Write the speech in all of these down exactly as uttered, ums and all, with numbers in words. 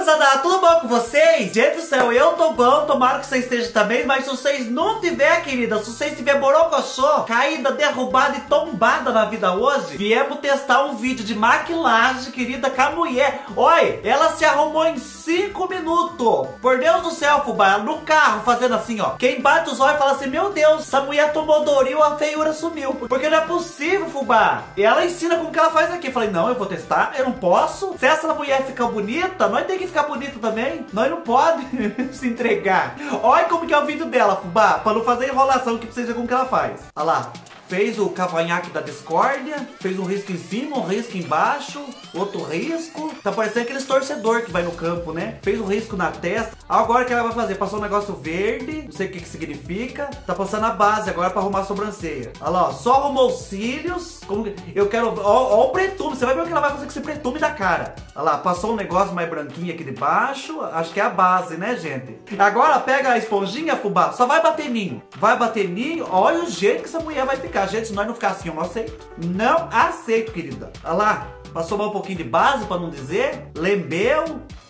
rapaziada, tudo bom com vocês? Gente do céu, eu tô bom, tomara que vocês estejam também. Mas se vocês não tiver, querida, se vocês tiver borocochô, caída, derrubada e tombada na vida hoje, viemos testar um vídeo de maquilagem, querida, com a mulher. Oi, ela se arrumou em cinco minutos. Por Deus do céu, fubá, no carro, fazendo assim, ó. Quem bate os olhos fala assim, meu Deus, essa mulher tomou Doril, a feiura sumiu. Porque não é possível, fubá. E ela ensina como que ela faz aqui. Eu falei, não, eu vou testar, eu não posso. Se essa mulher ficar bonita, nós tem que ficar bonita também. Nós não pode se entregar. Olha como que é o vídeo dela, fubá, pra não fazer enrolação, que precisa ver como que ela faz. Olha lá. Fez o cavanhaque da discórdia, fez um risco em cima, um risco embaixo, outro risco. Tá parecendo aqueles torcedor que vai no campo, né? Fez um risco na testa. Agora o que ela vai fazer? Passou um negócio verde, não sei o que que significa. Tá passando a base agora pra arrumar a sobrancelha. Olha lá, ó, só arrumou os cílios. Como que... Eu quero... Ó, ó o pretume, você vai ver o que ela vai fazer com esse pretume da cara. Olha lá, passou um negócio mais branquinho aqui de baixo. Acho que é a base, né, gente? Agora pega a esponjinha, fubá, só vai bater ninho. Vai bater ninho, olha o jeito que essa mulher vai ficar. Gente, se nós não ficar assim, eu não aceito. Não aceito, querida. Olha lá. Passou mais um pouquinho de base, pra não dizer. Lembeu.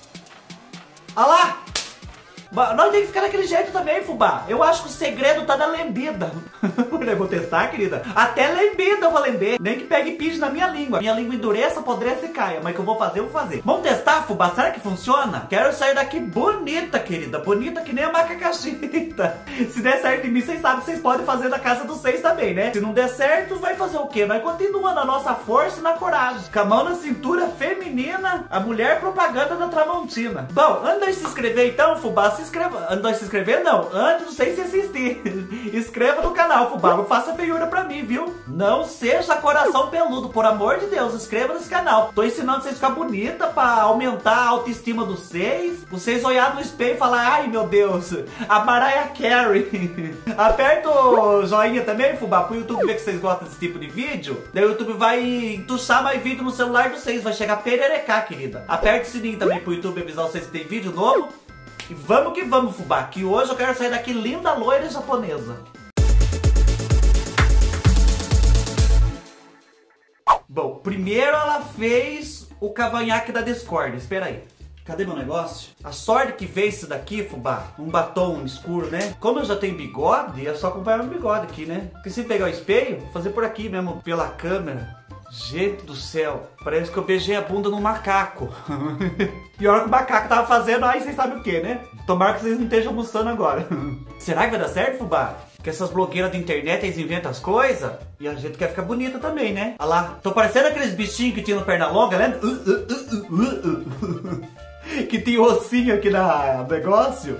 Olha lá. Nós temos que ficar daquele jeito também, fubá. Eu acho que o segredo tá na lembida. Eu vou testar, querida. Até lembida eu vou lember. Nem que pegue pide na minha língua. Minha língua endureça, apodreça e caia. Mas que eu vou fazer, eu vou fazer. Vamos testar, fubá? Será que funciona? Quero sair daqui bonita, querida. Bonita que nem a macacachita. Se der certo em mim, vocês sabem que vocês podem fazer na casa dos seis também, né? Se não der certo, vai fazer o quê? Nós continuamos na nossa força e na coragem. Com a mão na cintura feminina, a mulher propaganda da Tramontina. Bom, antes de se inscrever então, fubá, se inscreva. Antes de se inscrever, não. Antes, não sei se assistir. Inscreva no canal, fubá. Não faça feiura pra mim, viu? Não seja coração peludo, por amor de Deus. Inscreva nesse canal. Tô ensinando vocês a ficar bonita pra aumentar a autoestima dos seis. Vocês olhar no espelho e falar, ai meu Deus, a Mariah Carey. Aperta o joinha também, fubá, pro YouTube ver que vocês gostam desse tipo de vídeo. Daí o YouTube vai entuchar mais vídeo no celular de vocês. Vai chegar pererecá, querida. Aperta o sininho também pro YouTube avisar vocês que tem vídeo novo. E vamos que vamos, fubá, que hoje eu quero sair daqui linda, loira e japonesa. Bom, primeiro ela fez o cavanhaque da discórdia. Espera aí. Cadê meu negócio? A sorte que veio isso daqui, fubá, um batom escuro, né? Como eu já tenho bigode, é só acompanhar meu bigode aqui, né? Porque se pegar o espelho, vou fazer por aqui mesmo, pela câmera. Gente do céu, parece que eu beijei a bunda no macaco. Pior que o macaco tava fazendo, aí vocês sabem o que, né? Tomara que vocês não estejam almoçando agora. Será que vai dar certo, fubá? Que essas blogueiras da internet, eles inventam as coisas e a gente quer ficar bonita também, né? Olha lá, tô parecendo aqueles bichinhos que tinham perna longa, né? Que tinha ossinho aqui na negócio.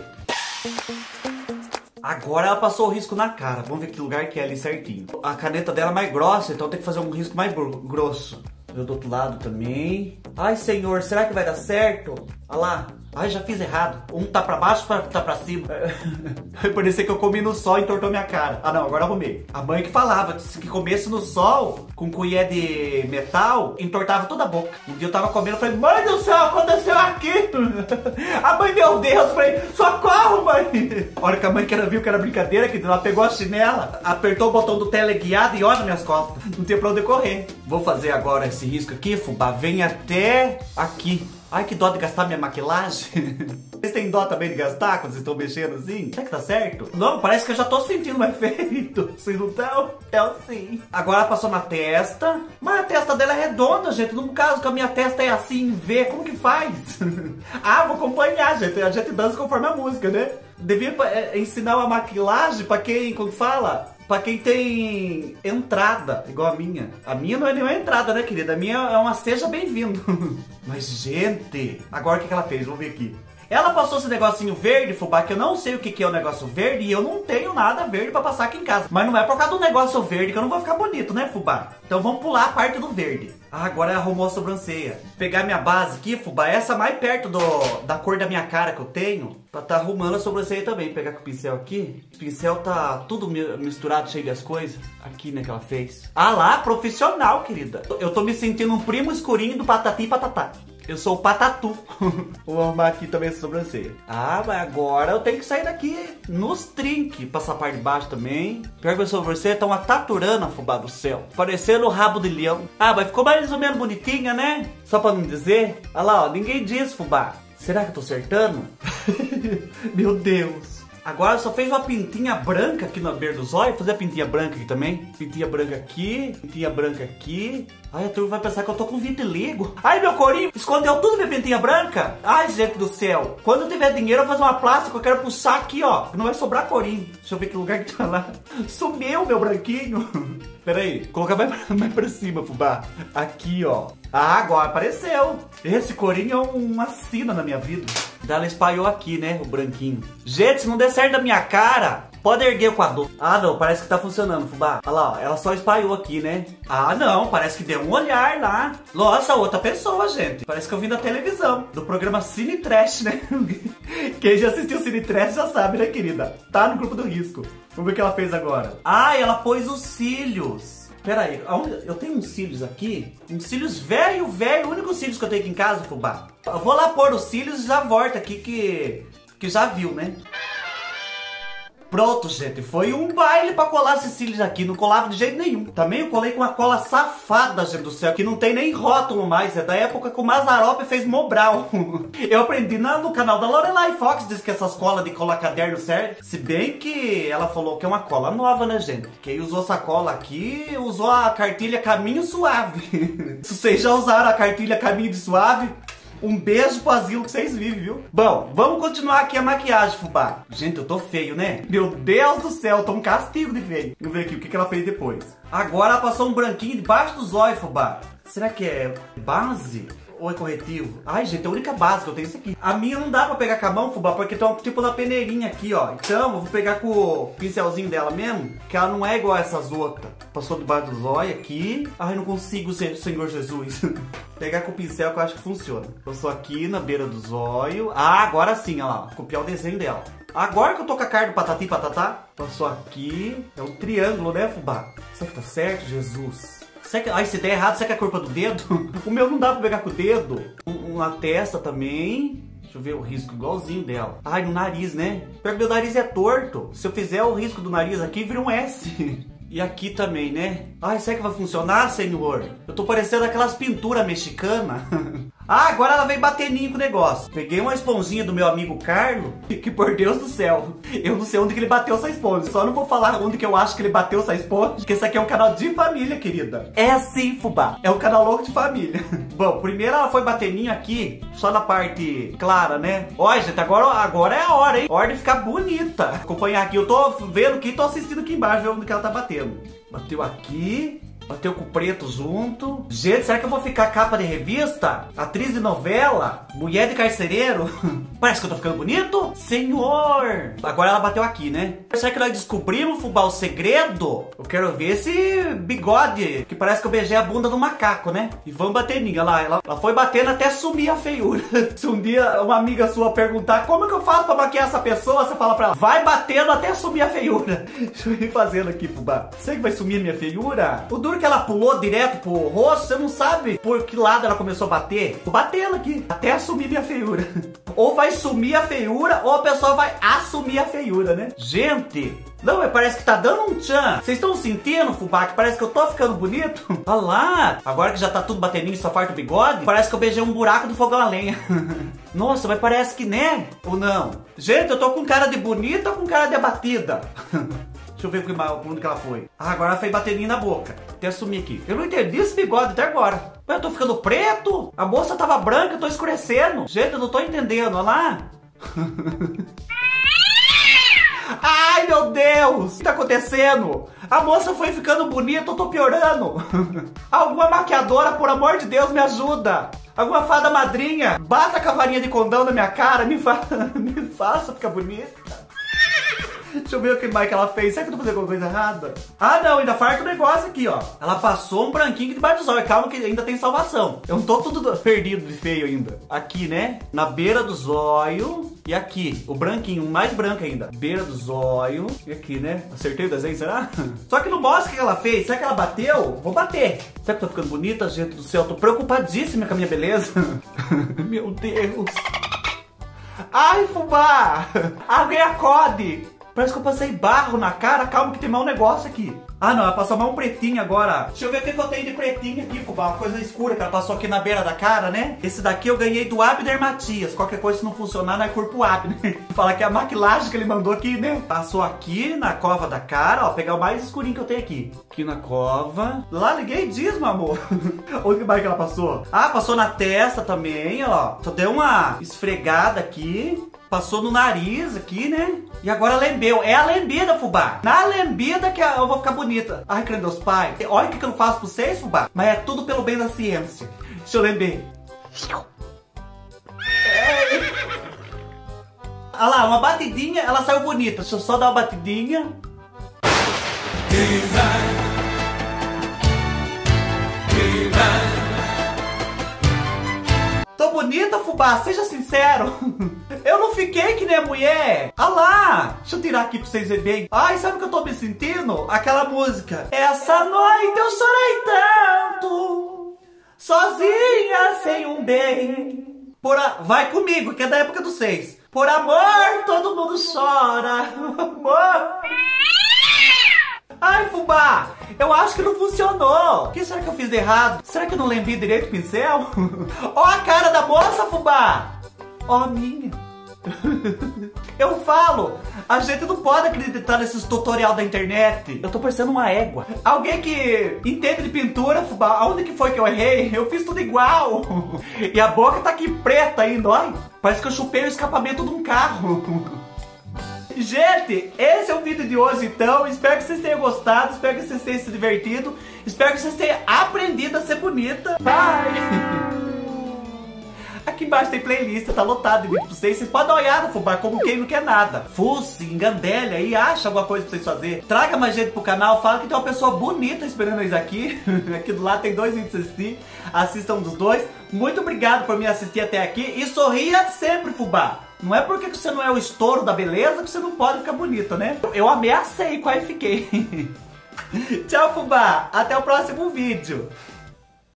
Agora ela passou o risco na cara. Vamos ver que lugar que é ali certinho. A caneta dela é mais grossa, então tem que fazer um risco mais grosso. Eu do outro lado também. Ai, senhor, será que vai dar certo? Olha lá. Ai, já fiz errado. Um tá pra baixo, outro tá pra cima. Vai parecer que eu comi no sol e entortou minha cara. Ah, não, agora arrumei. A mãe que falava que comesse no sol, com colher de metal, entortava toda a boca. Um dia eu tava comendo, eu falei, mãe do céu, aconteceu aqui. A mãe, meu Deus, eu falei, socorro, mãe. A hora que a mãe que ela viu que era brincadeira, que ela pegou a chinela, apertou o botão do teleguiado e olha minhas costas. Não tinha pra onde correr. Vou fazer agora esse risco aqui, fubá. Vem até aqui. Ai, que dó de gastar minha maquilagem. Vocês têm dó também de gastar quando vocês estão mexendo assim? Será que tá certo? Não, parece que eu já tô sentindo o efeito. Vocês não estão? É sim. Agora passou na testa. Mas a testa dela é redonda, gente. No caso que a minha testa é assim, em V, como que faz? Ah, vou acompanhar, gente. A gente dança conforme a música, né? Devia é, ensinar uma maquilagem pra quem, como fala... Pra quem tem entrada, igual a minha. A minha não é nenhuma entrada, né, querida? A minha é uma seja bem-vindo. Mas, gente, agora o que que ela fez? Vamos ver aqui. Ela passou esse negocinho verde, fubá, que eu não sei o que que é o negócio verde e eu não tenho nada verde pra passar aqui em casa. Mas não é por causa do negócio verde que eu não vou ficar bonito, né, fubá? Então vamos pular a parte do verde. Ah, agora arrumou a sobrancelha. Pegar minha base aqui, fubá, essa mais perto do, da cor da minha cara que eu tenho, pra tá arrumando a sobrancelha também. Pegar com o pincel aqui. O pincel tá tudo misturado, cheio das coisas. Aqui, né, que ela fez. Ah lá, profissional, querida. Eu tô me sentindo um primo escurinho do Patati e Patatá. Eu sou o Patatu. Vou arrumar aqui também essa sobrancelha. Ah, mas agora eu tenho que sair daqui nos trinques. Passar a parte de baixo também. Pior que a sobrancelha tá uma taturana, fubá do céu. Parecendo o rabo de leão. Ah, mas ficou mais ou menos bonitinha, né? Só pra não dizer. Olha lá, ó. Ninguém diz, fubá. Será que eu tô acertando? Meu Deus. Agora só fez uma pintinha branca aqui na beira do zóio. Vou fazer a pintinha branca aqui também. Pintinha branca aqui. Pintinha branca aqui. Ai, a turma vai pensar que eu tô com vitiligo. Ai, meu corinho, escondeu tudo minha pintinha branca. Ai, gente do céu. Quando eu tiver dinheiro, eu vou fazer uma plástica. Eu quero puxar aqui, ó. Não vai sobrar corinho. Deixa eu ver que lugar que tá lá. Sumiu, meu branquinho. Pera aí, vou colocar mais pra, mais pra cima, fubá. Aqui, ó. Ah, agora apareceu. Esse corinho é uma sina na minha vida. Ela espalhou aqui, né, o branquinho. Gente, se não der certo da minha cara, pode erguer o quadro. Ah, não, parece que tá funcionando, fubá. Olha lá, ó, ela só espalhou aqui, né. Ah, não, parece que deu um olhar lá. Nossa, outra pessoa, gente. Parece que eu vim da televisão, do programa Cine Trash, né. Quem já assistiu Cine Trash já sabe, né, querida. Tá no grupo do risco. Vamos ver o que ela fez agora. Ah, ela pôs os cílios. Pera aí, eu tenho uns cílios aqui. Uns cílios velho, velho. O único cílios que eu tenho aqui em casa, fubá. Eu vou lá pôr os cílios e já volto aqui que... Que já viu, né? Pronto, gente. Foi um baile pra colar esses cílios aqui. Não colava de jeito nenhum. Também eu colei com uma cola safada, gente do céu. Que não tem nem rótulo mais. É da época que o Mazzaropi fez Mobral. Eu aprendi no canal da Lorelai Fox. Diz que essas colas de colar caderno servem. Se bem que ela falou que é uma cola nova, né, gente? Quem usou essa cola aqui usou a cartilha Caminho Suave. Se vocês já usaram a cartilha Caminho de Suave... Um beijo pro asilo que vocês vivem, viu? Bom, vamos continuar aqui a maquiagem, fubá. Gente, eu tô feio, né? Meu Deus do céu, eu tô um castigo de feio. Vamos ver aqui o que, que ela fez depois. Agora ela passou um branquinho debaixo dos olhos, fubá. Será que é base? Ou é corretivo? Ai, gente, é a única base que eu tenho isso aqui. A minha não dá pra pegar com a mão, fubá, porque tem um tipo da peneirinha aqui, ó. Então, eu vou pegar com o pincelzinho dela mesmo, que ela não é igual a essas outras. Passou debaixo dos olhos aqui. Ai, não consigo, Senhor Jesus. Pegar com o pincel que eu acho que funciona. Passou aqui na beira dos olhos. Ah, agora sim, ó lá. Copiar o desenho dela. Agora que eu tô com a cara do patati patatá. Passou aqui. É um triângulo, né, fubá? Será que tá certo, Jesus? Será que... Ai, se der errado, será que é culpa do dedo? O meu não dá pra pegar com o dedo. Um, um na testa também. Deixa eu ver o risco igualzinho dela. Ai, no nariz, né? Pior que meu nariz é torto. Se eu fizer o risco do nariz aqui, vira um S. E aqui também, né? Ai, será que vai funcionar, senhor? Eu tô parecendo aquelas pinturas mexicanas. Ah, agora ela veio bater ninho com o negócio. Peguei uma esponjinha do meu amigo Carlos, que por Deus do céu, eu não sei onde que ele bateu essa esponja. Só não vou falar onde que eu acho que ele bateu essa esponja, porque esse aqui é um canal de família, querida. É assim, fubá. É um canal louco de família. Bom, primeiro ela foi bater ninho aqui, só na parte clara, né? Olha, gente, agora, agora é a hora, hein? Hora de ficar bonita. Acompanhar aqui, eu tô vendo aqui, tô assistindo aqui embaixo, ver onde que ela tá batendo. Bateu aqui. Bateu com o preto junto. Gente, será que eu vou ficar capa de revista? Atriz de novela? Mulher de carcereiro? Parece que eu tô ficando bonito? Senhor! Agora ela bateu aqui, né? Será que nós descobrimos, fubá, o segredo? Eu quero ver esse bigode, que parece que eu beijei a bunda do macaco, né? E vamos bater ninguém. Lá, ela, ela foi batendo até sumir a feiura. Se um dia uma amiga sua perguntar como é que eu faço pra maquiar essa pessoa, você fala pra ela, vai batendo até sumir a feiura. Deixa eu ir fazendo aqui, fubá. Será que vai sumir a minha feiura? O duro que ela pulou direto pro rosto, você não sabe por que lado ela começou a bater. Tô batendo aqui, até assumir minha feiura. Ou vai sumir a feiura, ou a pessoa vai assumir a feiura, né? Gente, não, mas parece que tá dando um tchan. Vocês estão sentindo, fubá, que parece que eu tô ficando bonito? Olha lá, agora que já tá tudo bateninho e só falta o bigode, parece que eu beijei um buraco do fogão a lenha. Nossa, mas parece que né? Ou não? Gente, eu tô com cara de bonita ou com cara de abatida? Deixa eu ver o mundo que ela foi. Ah, agora ela fez baterinha na boca. Até assumir aqui. Eu não entendi esse bigode até agora. Mas eu tô ficando preto? A moça tava branca, eu tô escurecendo. Gente, eu não tô entendendo, olha lá. Ai, meu Deus! O que tá acontecendo? A moça foi ficando bonita, eu tô piorando. Alguma maquiadora, por amor de Deus, me ajuda. Alguma fada madrinha, bata a cavalinha de condão na minha cara, me, fa... me faça ficar bonita. Deixa eu ver o que mais que ela fez. Será que eu tô fazendo alguma coisa errada? Ah, não, ainda falta um negócio aqui, ó. Ela passou um branquinho debaixo dos olhos. Calma que ainda tem salvação. Eu não tô tudo perdido de feio ainda. Aqui, né? Na beira dos olhos. E aqui, o branquinho, mais branco ainda. Beira dos olhos. E aqui, né? Acertei o desenho, será? Só que não mostra o que ela fez. Será que ela bateu? Vou bater. Será que eu tô ficando bonita, gente do céu? Eu tô preocupadíssima com a minha beleza. Meu Deus. Ai, fubá. Alguém acode. Parece que eu passei barro na cara. Calma que tem mau negócio aqui. Ah, não, ela passou mais um pretinho agora. Deixa eu ver o que, que eu tenho de pretinho aqui, fubá. Uma coisa escura que ela passou aqui na beira da cara, né? Esse daqui eu ganhei do Abner Matias. Qualquer coisa, se não funcionar, nós curpa o Abner. Fala que é a maquilagem que ele mandou aqui, né? Passou aqui na cova da cara, ó. Pegar o mais escurinho que eu tenho aqui. Aqui na cova. Lá, ninguém diz, meu amor. Onde mais que ela passou? Ah, passou na testa também, ó. Só deu uma esfregada aqui. Passou no nariz aqui, né? E agora lambeu. É a lambida, fubá. Na lambida que eu vou ficar bonita. Ai, crê Deus Pai. Olha o que eu não faço pra vocês, fubá. Mas é tudo pelo bem da ciência. Deixa eu lamber. Olha lá, uma batidinha, ela saiu bonita. Deixa eu só dar uma batidinha. Tô bonita, fubá? Seja sincero. Eu não fiquei que nem a mulher. Ah lá. Deixa eu tirar aqui pra vocês verem bem. Ai, sabe o que eu tô me sentindo? Aquela música. Essa noite eu chorei tanto, sozinha, sem um bem. Por a... Vai comigo, que é da época dos seis. Por amor, todo mundo chora. Amor. Ai, fubá, eu acho que não funcionou. O que será que eu fiz de errado? Será que eu não lembrei direito o pincel? Ó a cara da moça, fubá. Ó a minha. Eu falo, a gente não pode acreditar nesses tutorial da internet. Eu tô parecendo uma égua. Alguém que entende de pintura, fubá, aonde que foi que eu errei? Eu fiz tudo igual. E a boca tá aqui preta ainda, olha. Parece que eu chupei o escapamento de um carro. Gente, esse é o vídeo de hoje então. Espero que vocês tenham gostado, espero que vocês tenham se divertido, espero que vocês tenham aprendido a ser bonita. Bye! Aqui embaixo tem playlist, tá lotado de vídeo pra vocês. Vocês podem dar uma olhada, fubá, como quem não quer nada. Fuce, engandelha aí, acha alguma coisa pra vocês fazerem. Traga mais gente pro canal, fala que tem uma pessoa bonita esperando eles aqui. Aqui do lado tem dois vídeos pra assistir. Assistam dos dois. Muito obrigado por me assistir até aqui. E sorria sempre, fubá. Não é porque você não é o estouro da beleza que você não pode ficar bonito, né? Eu ameacei, quase fiquei. Tchau, fubá. Até o próximo vídeo.